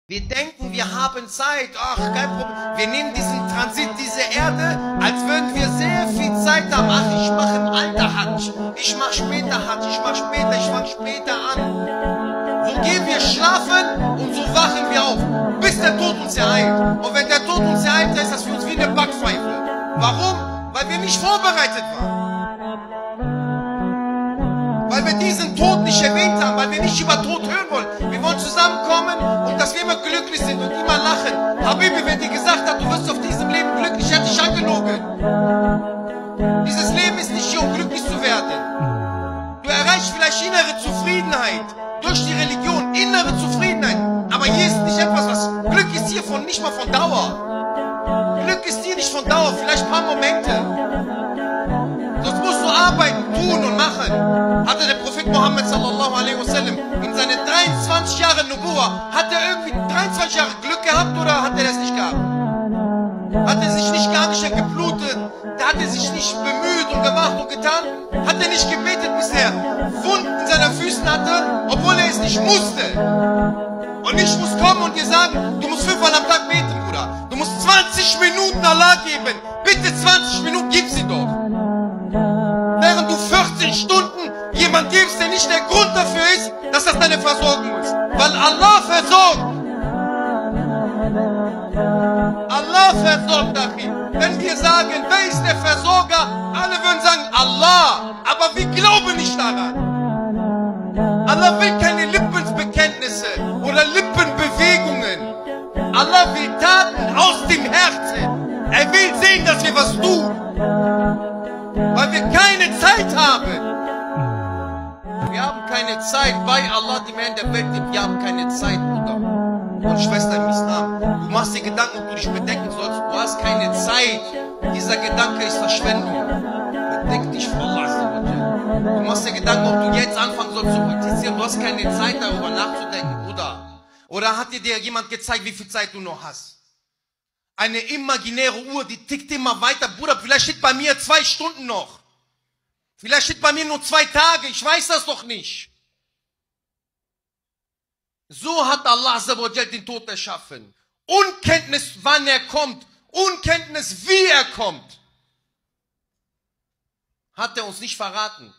Wir denken, wir haben Zeit. Ach, kein Problem. Wir nehmen diesen Transit, diese Erde, als würden wir sehr viel Zeit haben. Ach, ich mache im Alter Hajj. Ich mache später Hajj. Ich mache später. Ich fange später an. So gehen wir schlafen und so wachen wir auf, bis der Tod uns ereilt. Und wenn der Tod uns ereilt, ist das für uns wie eine Backpfeife. Warum? Weil wir nicht vorbereitet waren. Weil wir diesen Tod nicht erwähnt haben, weil wir nicht über Tod hören wollen. Wir wollen zusammenkommen und dass wir immer glücklich sind und immer lachen. Habibi, wenn dir gesagt hat, du wirst auf diesem Leben glücklich, er hat dich angelogen. Dieses Leben ist nicht hier, um glücklich zu werden. Du erreichst vielleicht innere Zufriedenheit durch die Religion, innere Zufriedenheit. Aber hier ist nicht etwas, was Glück ist hier nicht mal von Dauer. Glück ist hier nicht von Dauer, vielleicht ein paar Momente. Sonst musst du arbeiten, tun und machen. Hatte der Prophet Muhammad sallallahu alaihi wasallam in seinen 23 Jahren Nubuwa, hat er irgendwie 23 Jahre Glück gehabt oder hat er das nicht gehabt? Hat er sich nicht gar nicht geblutet? Hat er sich nicht bemüht und gemacht und getan? Hat er nicht gebetet, bis er Wunden in seinen Füßen hatte, obwohl er es nicht musste? Und ich muss kommen und dir sagen, du musst 5-mal am Tag beten, Bruder. Du musst 20 Minuten Allah geben. Bitte 20 Minuten, gib sie doch. Während du 14 Stunden jemand gibst, der nicht der Grund dafür ist, dass das deine Versorgung ist. Weil Allah versorgt. Allah versorgt, Achim. Wenn wir sagen, wer ist der Versorger? Alle würden sagen, Allah. Aber wir glauben nicht daran. Allah will keine Lippenbekenntnisse oder Lippenbewegungen. Allah will Taten aus dem Herzen. Er will sehen, dass wir was tun. Weil wir keine Zeit haben. Wir haben keine Zeit, bei Allah, die Menschen der Welt, wir haben keine Zeit, Bruder und Schwester im Islam. Du machst dir Gedanken, ob du dich bedenken sollst, du hast keine Zeit. Dieser Gedanke ist Verschwendung. Bedenk dich vor Allah. Du machst dir Gedanken, ob du jetzt anfangen sollst zu praktizieren, du hast keine Zeit, darüber nachzudenken, Bruder. Oder hat dir jemand gezeigt, wie viel Zeit du noch hast? Eine imaginäre Uhr, die tickt immer weiter. Bruder, vielleicht steht bei mir 2 Stunden noch. Vielleicht steht bei mir nur 2 Tage. Ich weiß das doch nicht. So hat Allah Azza wa Jal den Tod erschaffen. Unkenntnis, wann er kommt. Unkenntnis, wie er kommt. Hat er uns nicht verraten.